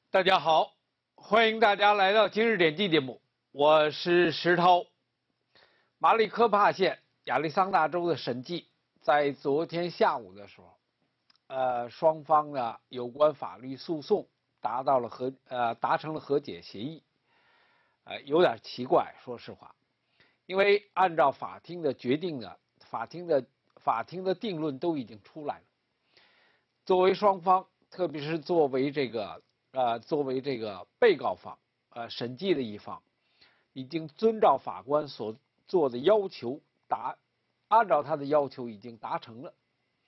大家好，欢迎大家来到今日点击节目，我是石涛。马里科帕县亚利桑那州的审计在昨天下午的时候，双方的有关法律诉讼达成了和解协议，有点奇怪，说实话，因为按照法庭的决定呢，法庭的定论都已经出来了，作为双方，特别是作为这个被告方，审计的一方，已经遵照法官所做的要求按照他的要求已经达成了。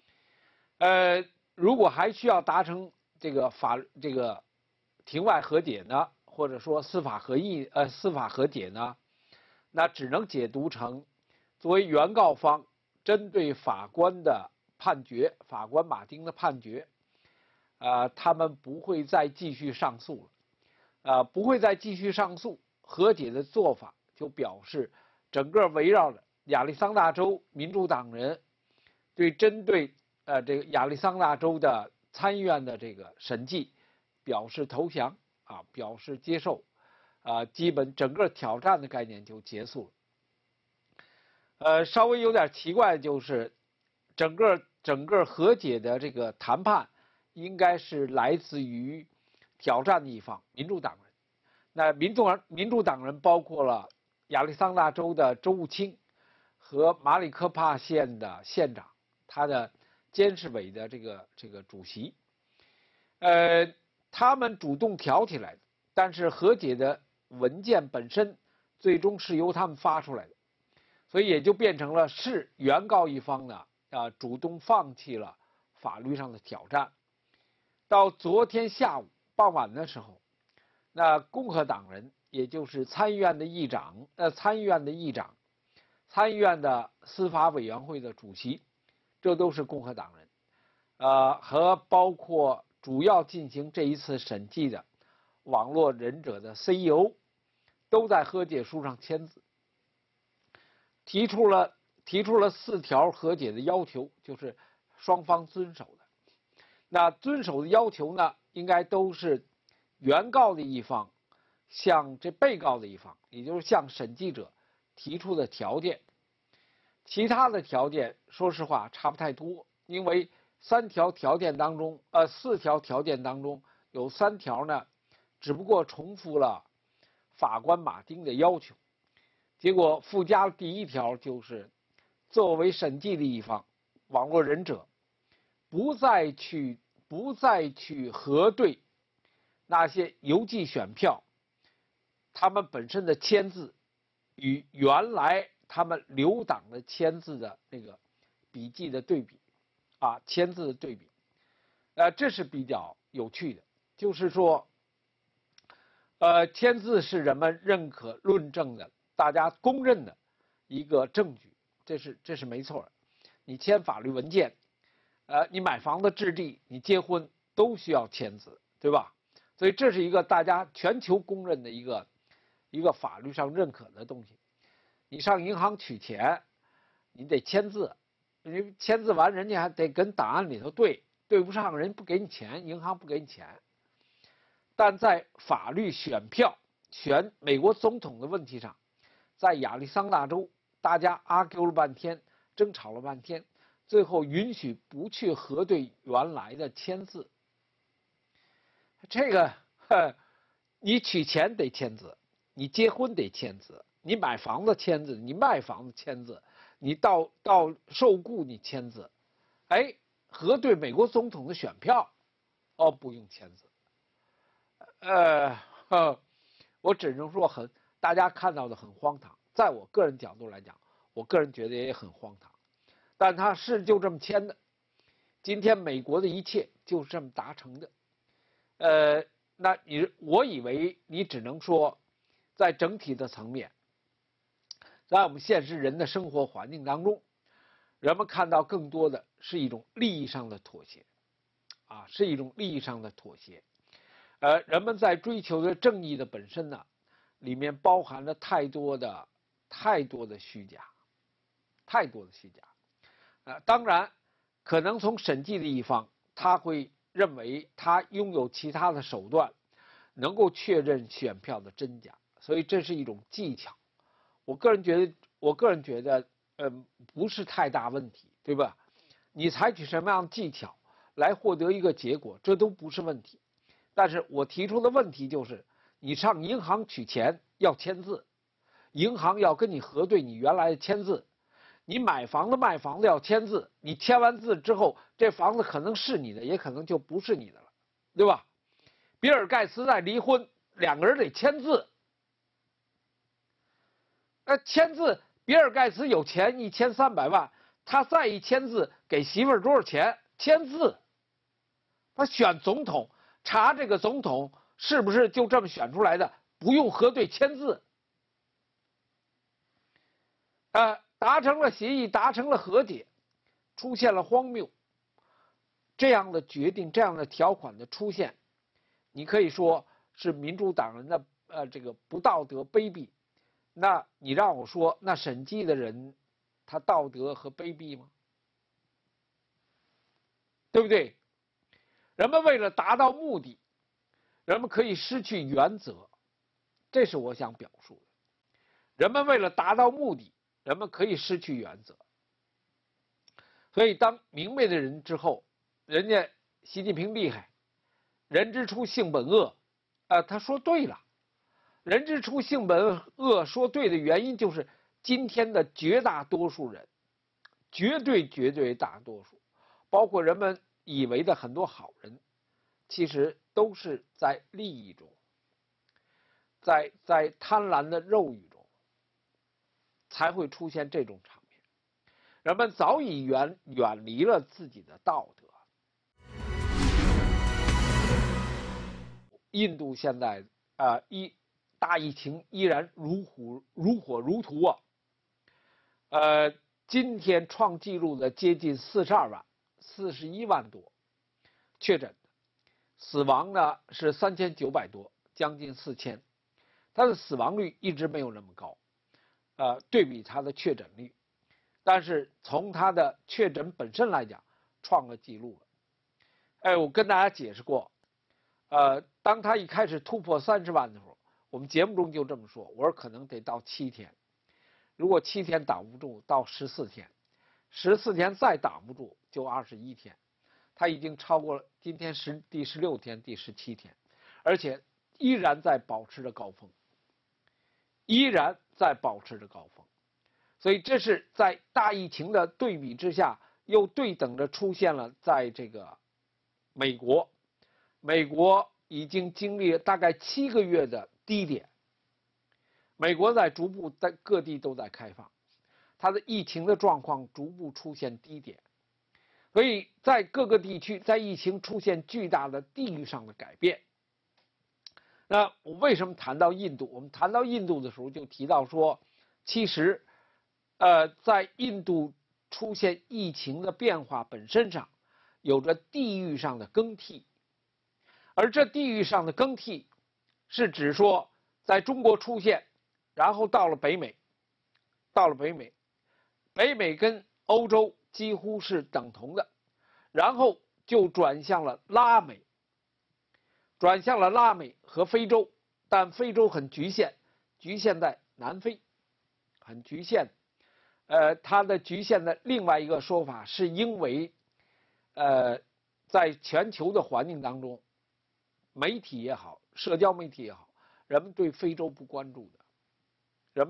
如果还需要达成这个庭外和解呢，或者说司法和解呢，那只能解读成作为原告方针对法官的判决，法官马丁的判决。他们不会再继续上诉了，不会再继续上诉。和解的做法就表示，整个围绕着亚利桑那州民主党人针对这个亚利桑那州的参议院的这个审计表示投降表示接受基本整个挑战的概念就结束了。稍微有点奇怪的就是整个和解的这个谈判。应该是来自于挑战的一方民主党人。那民主党人包括了亚利桑那州的州务卿和马里科帕县的县长，他的监事委的这个主席。他们主动挑起来的，但是和解的文件本身最终是由他们发出来的，所以也就变成了是原告一方呢主动放弃了法律上的挑战。到昨天下午傍晚的时候，那共和党人，也就是参议院的议长、参议院的司法委员会的主席，这都是共和党人，和包括主要进行这一次审计的网络忍者的 CEO， 都在和解书上签字，提出了4条和解的要求，就是双方遵守的。那遵守的要求呢，应该都是原告的一方向这被告的一方，也就是向审计者提出的条件。其他的条件，说实话差不太多，因为4条条件当中有3条呢，只不过重复了法官马丁的要求，结果附加了第1条，就是作为审计的一方，网络忍者不再去核对那些邮寄选票，他们本身的签字与原来他们留党的签字的那个笔记的对比，签字的对比，这是比较有趣的，就是说，签字是人们认可论证的，大家公认的一个证据，这是没错的。你签法律文件。你买房子置地，你结婚都需要签字，对吧？所以这是一个大家全球公认的一个法律上认可的东西。你上银行取钱，你得签字，你签字完，人家还得跟档案里头对不上，人不给你钱，银行不给你钱。但在法律选票选美国总统的问题上，在亚利桑那州，大家argue了半天，争吵了半天。最后允许不去核对原来的签字，这个你取钱得签字，你结婚得签字，你买房子签字，你卖房子签字，你到受雇你签字，核对美国总统的选票，不用签字，我只能说大家看到的很荒唐，在我个人角度来讲，我个人觉得也很荒唐。但他是就这么签的，今天美国的一切就是这么达成的。那我以为你只能说，在整体的层面，在我们现实人的生活环境当中，人们看到更多的是一种利益上的妥协，是一种利益上的妥协。人们在追求的正义的本身呢，里面包含了太多的虚假，太多的虚假。当然，可能从审计的一方，他会认为他拥有其他的手段， 能够确认选票的真假，所以这是一种技巧。我个人觉得，不是太大问题，对吧？你采取什么样的技巧来获得一个结果，这都不是问题。但是我提出的问题就是，你上银行取钱要签字，银行要跟你核对你原来的签字。你买房子卖房子要签字，你签完字之后，这房子可能是你的，也可能就不是你的了，对吧？比尔盖茨在离婚，两个人得签字。签字，比尔盖茨有钱1300万，他再一签字，给媳妇儿多少钱？签字。他选总统，查这个总统是不是就这么选出来的，不用核对签字。达成了协议，达成了和解，出现了荒谬，这样的决定，这样的条款的出现，你可以说是民主党人的这个不道德卑鄙。那你让我说，那审计的人他道德和卑鄙吗？对不对？人们为了达到目的，人们可以失去原则，这是我想表述的。人们为了达到目的，人们可以失去原则。所以当明白的人之后，人家习近平厉害，人之初性本恶，他说对了。人之初性本恶说对的原因就是今天的绝大多数人，绝对大多数，包括人们以为的很多好人，其实都是在利益中，在贪婪的肉欲中，才会出现这种场面。人们早已远离了自己的道德。印度现在大疫情依然如火如荼啊。今天创纪录的接近42万，41万多确诊的，死亡呢是3900多，将近4000。它的死亡率一直没有那么高，对比它的确诊率，但是从它的确诊本身来讲，创了纪录了。我跟大家解释过，当它一开始突破30万的时候，我们节目中就这么说，我说可能得到7天，如果7天挡不住，到14天，14天再挡不住就21天，它已经超过了今天第16天、第17天，而且依然在保持着高峰，所以这是在大疫情的对比之下，又对等着出现了在这个美国已经经历了大概7个月的低点，美国在逐步在各地都在开放，它的疫情的状况逐步出现低点，所以在各个地区，在疫情出现巨大的地域上的改变。那我为什么谈到印度？我们谈到印度的时候就提到说，其实，在印度出现疫情的变化本身上，有着地域上的更替，而这地域上的更替，是指说在中国出现，然后到了北美，北美跟欧洲几乎是等同的，然后就转向了拉美和非洲，但非洲很局限在南非，很局限。它的局限的另外一个说法是因为，在全球的环境当中，媒体也好，社交媒体也好，人们对非洲不关注的，人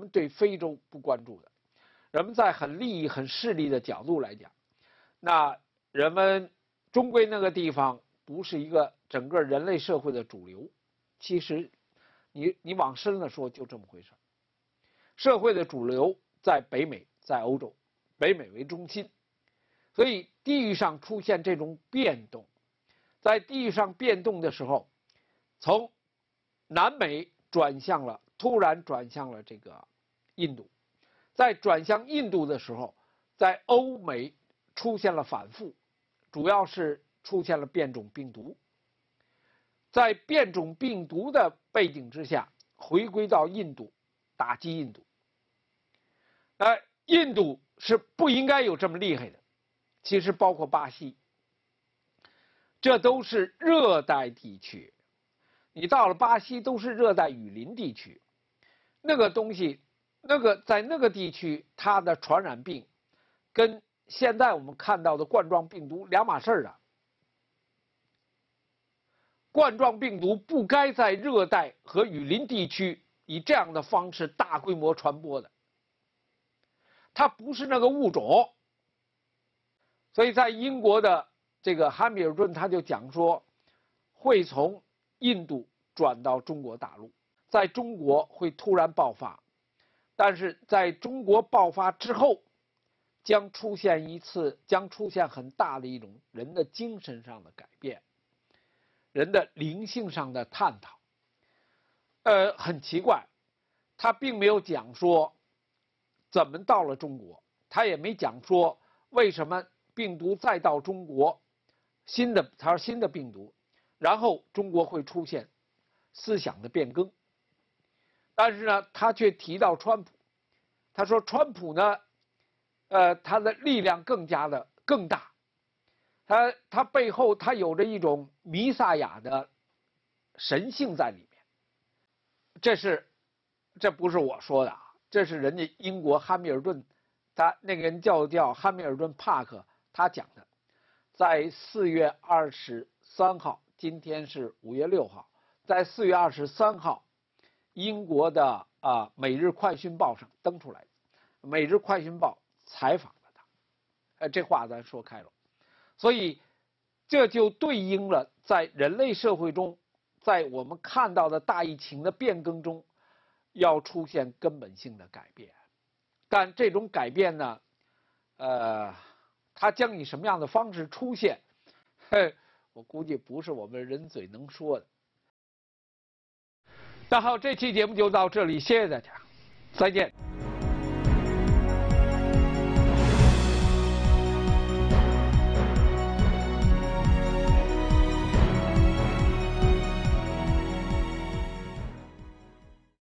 们在很利益、很势利的角度来讲，那人们终归那个地方不是一个整个人类社会的主流。其实，你往深了说，就这么回事。社会的主流在北美，在欧洲，北美为中心，所以地域上出现这种变动，在地域上变动的时候，从南美突然转向了这个印度，在转向印度的时候，在欧美出现了反复，主要是出现了变种病毒。在变种病毒的背景之下，回归到印度，打击印度。印度是不应该有这么厉害的，其实包括巴西，这都是热带地区， 你到了巴西都是热带雨林地区，那个东西，在那个地区它的传染病，跟现在我们看到的冠状病毒两码事儿啊。冠状病毒不该在热带和雨林地区以这样的方式大规模传播的，它不是那个物种。所以在英国的这个汉密尔顿他就讲说，会从印度转到中国大陆，在中国会突然爆发，但是在中国爆发之后，将出现很大的一种人的精神上的改变。人的灵性上的探讨，很奇怪，他并没有讲说怎么到了中国，他也没讲说为什么病毒再到中国，他说新的病毒，然后中国会出现思想的变更。但是呢，他却提到川普，他说川普呢，他的力量更大。他背后他有着一种弥撒亚的神性在里面，这不是我说的啊，这是人家英国汉密尔顿，他那个人叫汉密尔顿帕克，他讲的，在4月23号，今天是5月6号，在4月23号，英国的《每日快讯报》上登出来的，《每日快讯报》采访了他，这话咱说开了。所以，这就对应了在人类社会中，在我们看到的大疫情的变更中，要出现根本性的改变。但这种改变呢，它将以什么样的方式出现？我估计不是我们人嘴能说的。那好，这期节目就到这里，谢谢大家，再见。